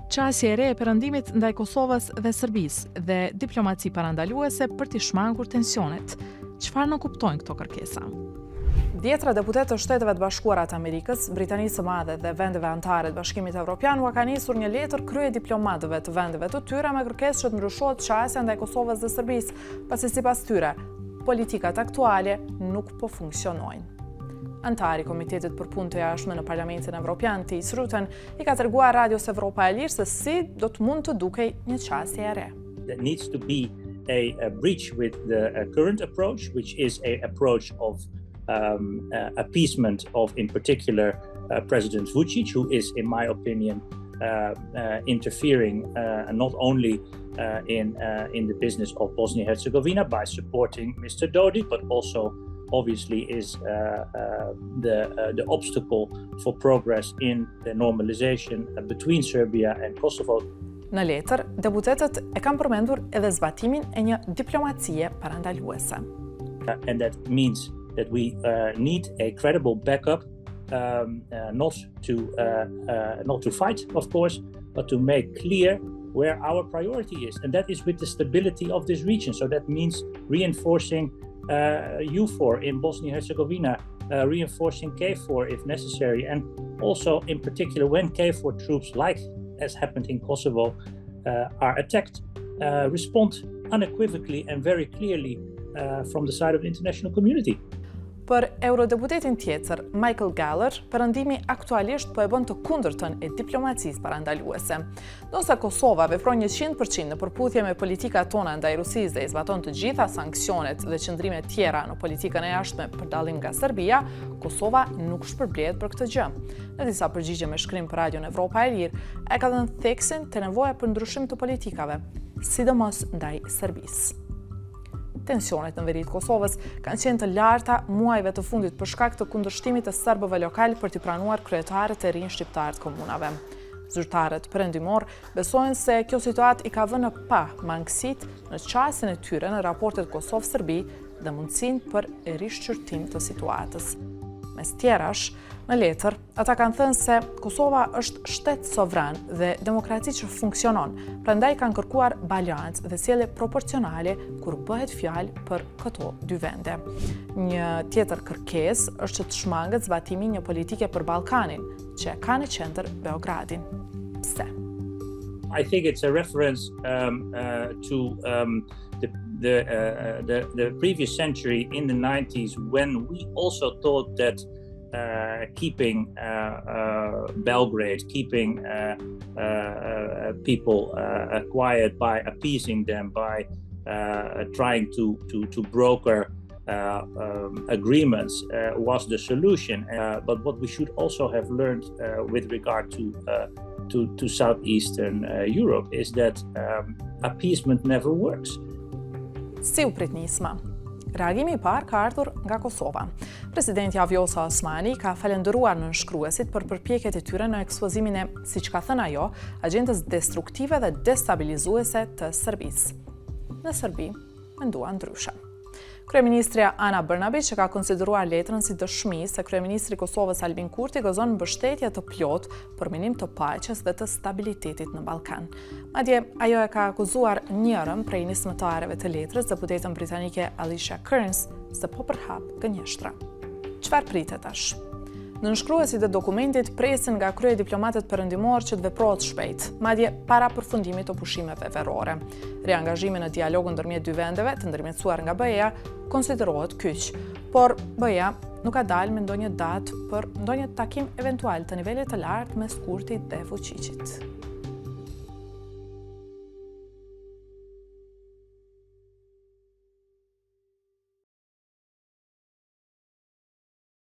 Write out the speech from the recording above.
Qasje e re e perëndimit ndaj Kosovës dhe Serbisë dhe diplomaci parandaluese për t'i shmangur tensionet. Çfarë nuk kuptojnë këto kërkesa? Dhjetra deputetë të Shteteve të Bashkuara të Amerikës, Britanisë së Madhe dhe vendeve anëtare të Bashkimit Evropian u ka nisur një letër krye diplomatëve të vendeve të tyre me kërkesë që të ndryshohet qasja ndaj Kosovës dhe Serbisë, pasi sipas tyre, politikat aktuale nuk po funksionojnë. Antari Komitetit për Punë të Jashtme në Parlamentin Evropian, Thijs Ruten, I ka treguar Radios Evropa e Lirë se si do të mund të dukej një qasje e re. There needs to be a breach with the current approach, which is an approach of appeasement of, in particular, President Vučić, who is, in my opinion, interfering not only in the business of Bosnia-Herzegovina by supporting Mr. Dodik, but also obviously is the obstacle for progress in the normalization between Serbia and Kosovo. Në letër, deputetët e kanë përmendur edhe zbatimin e një diplomacie parandaluese. And that means that we need a credible backup, not to fight, of course, but to make clear where our priority is, and that is with the stability of this region. So that means reinforcing EUFOR in Bosnia-Herzegovina, reinforcing KFOR if necessary, and also in particular when KFOR troops, like as happened in Kosovo, are attacked, respond unequivocally and very clearly from the side of the international community. Për eurodeputetin tjetër, Michael Gallagher, perëndimi aktualisht po e bën të kundërtën e diplomacisë parandaluese. Ndërsa Kosova vepron 100% në përputhje me politikat tona ndaj Rusisë dhe I zbaton të gjitha sanksionet dhe qëndrimet tjera në politikën e jashtme për dallim nga Serbia, Kosova nuk shpërblet për këtë gjë. Në disa përgjigje me shkrim për Radion Evropa e Lirë, e ka dhënë theksin të nevoja për ndryshim të politikave, sidomos ndaj Serbisë. Tensionet në veri të Kosovës kanë qenë të larta muajve të fundit për shkak të kundërshtimit të serbëve lokal për t'i pranuar kryetarët e rinj shqiptar të komunave. Zyrtarët perëndimor besojnë se kjo situatë I ka vënë pa mangësitë në qasjen e tyre në raportet Kosovë-Serbi dhe mundësinë për rishqyrtim të situatës. Mes tjerash, në letër, ata kanë thënë se Kosova është shtet sovran dhe demokraci që funksionon, prandaj kanë kërkuar balancë dhe sjellje proporcionale kur bëhet fjalë për këto dy vende. Një tjetër kërkesë është që të shmangët zbatimi një politike për Ballkanin, që ka në qendër Beogradin. Pse? I think it's a reference to the previous century in the 90s, when we also thought that keeping Belgrade, keeping people quiet by appeasing them, by trying to broker agreements was the solution. But what we should also have learned with regard to Southeastern Europe is that appeasement never works. Si u prit nisma? Reagimi I parë ka ardhur nga Kosova. Presidenti Vjosa Osmani ka falendëruar nënshkruesit për përpjekjet e tyre në ekspozimin e, siç ka thënë ajo, agjendës destruktive dhe destabilizuese të Serbisë. Në Serbi, mendua ndryshe. Kryeministrja Ana Brnabić ka konsideruar letrën si dëshmi se kryeministri I Kosovës Albin Kurti gëzon mbështetje të plotë për minim të paqes dhe të stabilitetit në Ballkan. Madje ajo e ka akuzuar njërën prej nismëtarëve të letrës, deputetën britanike Alicia Kearns, se po përhap gënjeshtra. Çfarë pritet tash? Nënshkruesit e dokumentit presin nga krye diplomatët perëndimor që të veprohet shpejt, madje para përfundimit të pushimeve verore. Riangazhimi në dialogun ndërmjet dy vendeve, të ndërmjetësuar nga BE-ja, konsiderohet kyç, por BE-ja nuk ka dalë me ndonjë datë për ndonjë takim eventual të nivelit të lartë mes Kurtit dhe Vučićit.